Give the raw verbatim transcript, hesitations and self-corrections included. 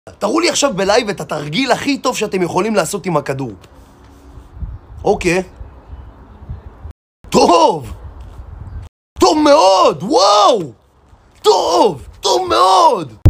תראו לי עכשיו בלייב את התרגיל הכי טוב שאתם יכולים לעשות עם הכדור. אוקיי. טוב! טוב מאוד! וואו! טוב! טוב מאוד!